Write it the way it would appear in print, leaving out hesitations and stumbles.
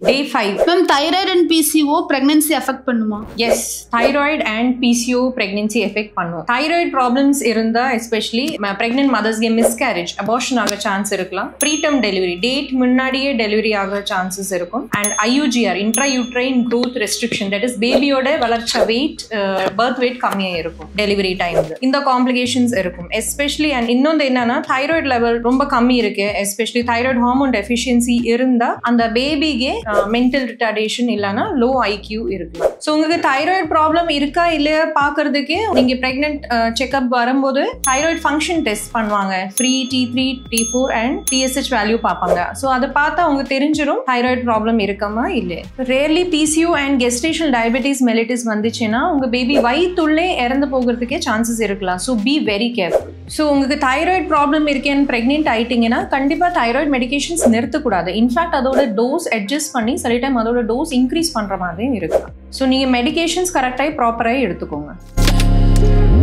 Day 5. Ma'am, thyroid and PCO pregnancy affect பண்ணுமா? Yes, thyroid and PCO pregnancy affect பண்ணும். Thyroid problems இருந்தா especially pregnant mothers get miscarriage, abortion ஆக chance இருக்கலாம். Preterm delivery, date முன்னாடியே delivery ஆக chances இருக்கும். And IUGR, intrauterine growth restriction, that is baby யோட வளர்ச்சி weight, birth weight கம்மியா இருக்கும் delivery time. இந்த complications இருக்கும். Especially and இன்னொன்று என்னன்னா thyroid level ரொம்ப கம்மி இருக்கு, especially thyroid hormone deficiency இருந்தா அந்த பேபிக்கு mental retardation இல்லனா low IQ இருக்கலாம். So உங்களுக்கு thyroid problem இருக்கா இல்லையா பார்க்கிறதுக்கு நீங்க pregnant checkup வரும்போது thyroid function test பண்ணுவாங்க. Free T3, T4 and TSH value பார்ப்பாங்க. So அதை பார்த்தா உங்களுக்கு தெரிஞ்சிரும் thyroid problem இருக்குமா இல்லை. Rarely PCO and gestational diabetes mellitus வந்துச்சுன்னா உங்க பேபி வயித்துள்ளே இறந்து போகிறதுக்கே chances இருக்கலாம். So be very careful. So உங்களுக்கு thyroid problem இருக்கேன்னு pregnant ஆயிட்டீங்கன்னா கண்டிப்பா thyroid medications நிறுத்தக்கூடாது. இன்ஃபேக்ட் அதோட டோஸ் அட்ஜஸ்ட் பண்ணி சில டைம் அதோட டோஸ் இன்க்ரீஸ் பண்ற மாதிரியும் இருக்கலாம். ஸோ நீங்க மெடிகேஷன்ஸ் கரெக்டாக ப்ராப்பராக எடுத்துக்கோங்க.